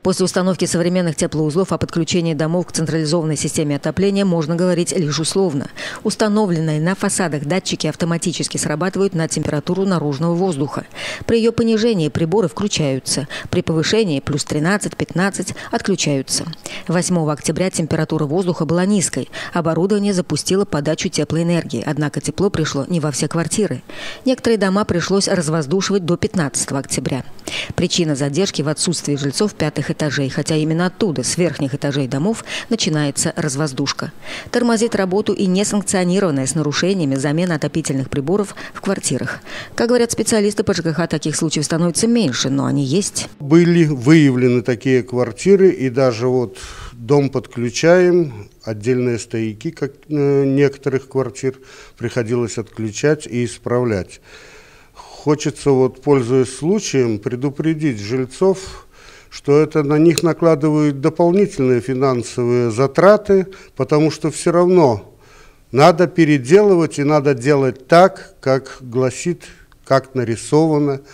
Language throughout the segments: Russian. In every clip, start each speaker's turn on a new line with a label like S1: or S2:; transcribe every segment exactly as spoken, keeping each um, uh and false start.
S1: После установки современных теплоузлов о подключении домов к централизованной системе отопления можно говорить лишь условно. Установленные на фасадах датчики автоматически срабатывают на температуру наружного воздуха. При ее понижении приборы включаются. При повышении плюс тринадцать-пятнадцать отключаются. восьмого октября температура воздуха была низкой. Оборудование запустило подачу теплоэнергии. Однако тепло пришло не во все квартиры. Некоторые дома пришлось развоздушивать до пятнадцатого октября. Причина задержки в отсутствии жильцов пятых этажей, хотя именно оттуда, с верхних этажей домов, начинается развоздушка. Тормозит работу и несанкционированная с нарушениями замена отопительных приборов в квартирах. Как говорят специалисты по ЖКХ, таких случаев становится меньше, но они есть.
S2: Были выявлены такие квартиры, и даже вот дом подключаем, отдельные стояки, как некоторых квартир, приходилось отключать и исправлять. Хочется, вот, пользуясь случаем, предупредить жильцов, что это на них накладывает дополнительные финансовые затраты, потому что все равно надо переделывать и надо делать так, как гласит, как нарисовано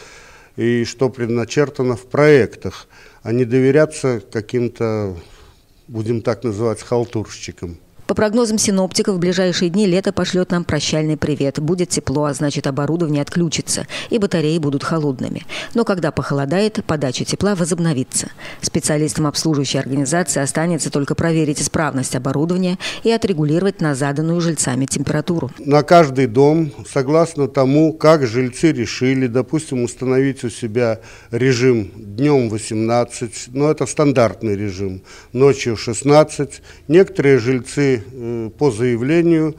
S2: и что предначертано в проектах, а не доверяться каким-то, будем так называть, халтурщикам.
S1: По прогнозам синоптиков, в ближайшие дни лето пошлет нам прощальный привет. Будет тепло, а значит оборудование отключится, и батареи будут холодными. Но когда похолодает, подача тепла возобновится. Специалистам обслуживающей организации останется только проверить исправность оборудования и отрегулировать на заданную жильцами температуру.
S2: На каждый дом, согласно тому, как жильцы решили, допустим, установить у себя режим днем восемнадцать, но это стандартный режим, ночью шестнадцать. Некоторые жильцы по заявлению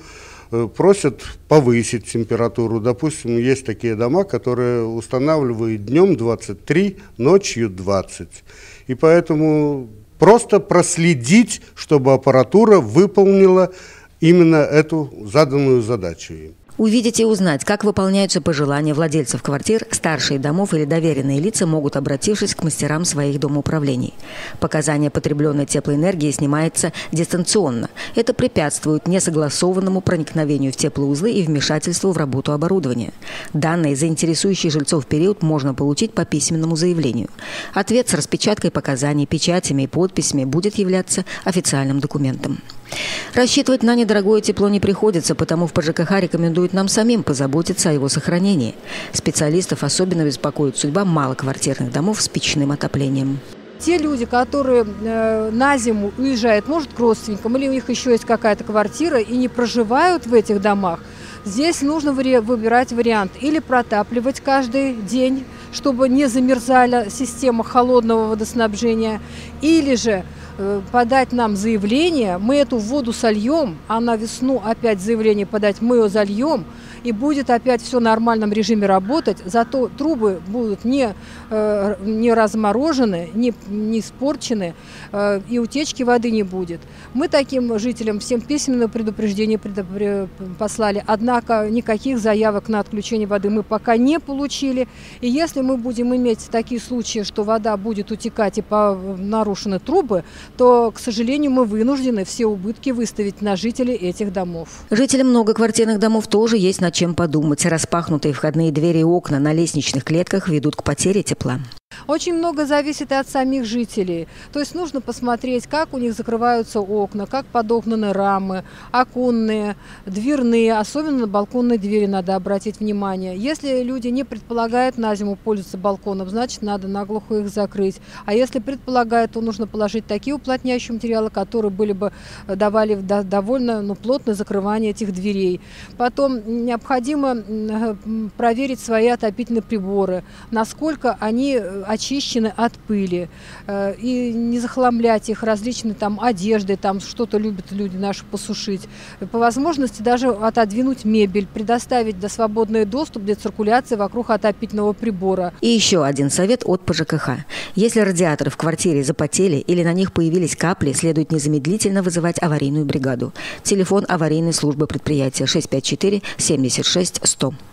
S2: просят повысить температуру. Допустим, есть такие дома, которые устанавливают днем двадцать три, ночью двадцать. И поэтому просто проследить, чтобы аппаратура выполнила именно эту заданную задачу им.
S1: Увидеть и узнать, как выполняются пожелания владельцев квартир, старшие домов или доверенные лица могут, обратившись к мастерам своих домоуправлений. Показания потребленной теплоэнергии снимается дистанционно. Это препятствует несогласованному проникновению в теплоузлы и вмешательству в работу оборудования. Данные за интересующий жильцов период можно получить по письменному заявлению. Ответ с распечаткой показаний, печатями и подписями будет являться официальным документом. Рассчитывать на недорогое тепло не приходится, потому в ПЖКХ рекомендуют нам самим позаботиться о его сохранении. Специалистов особенно беспокоит судьба малоквартирных домов с печным отоплением.
S3: Те люди, которые э, на зиму уезжают, может, к родственникам, или у них еще есть какая-то квартира и не проживают в этих домах, здесь нужно вари- выбирать вариант или протапливать каждый день, чтобы не замерзала система холодного водоснабжения, или же подать нам заявление, мы эту воду сольем, а на весну опять заявление подать, мы ее зальем, и будет опять все в нормальном режиме работать, зато трубы будут не, э, не разморожены, не, не испорчены, э, и утечки воды не будет. Мы таким жителям всем письменное предупреждение предупр... послали, однако никаких заявок на отключение воды мы пока не получили. И если мы будем иметь такие случаи, что вода будет утекать и по... нарушены трубы, то, к сожалению, мы вынуждены все убытки выставить на жителей этих домов.
S1: Жителям многоквартирных домов тоже есть над чем подумать. Распахнутые входные двери и окна на лестничных клетках ведут к потере тепла.
S3: Очень много зависит и от самих жителей. То есть нужно посмотреть, как у них закрываются окна, как подогнаны рамы, оконные, дверные. Особенно на балконные двери надо обратить внимание. Если люди не предполагают на зиму пользоваться балконом, значит, надо наглухо их закрыть. А если предполагают, то нужно положить такие уплотняющие материалы, которые были бы, давали довольно ну, плотное закрывание этих дверей. Потом необходимо проверить свои отопительные приборы, насколько они очищены от пыли, э, и не захламлять их различной там одеждой, там что-то любят люди наши посушить. По возможности даже отодвинуть мебель, предоставить до свободный доступ для циркуляции вокруг отопительного прибора.
S1: И еще один совет от ПЖКХ. Если радиаторы в квартире запотели или на них появились капли, следует незамедлительно вызывать аварийную бригаду. Телефон аварийной службы предприятия шесть пять четыре семьдесят шесть сто.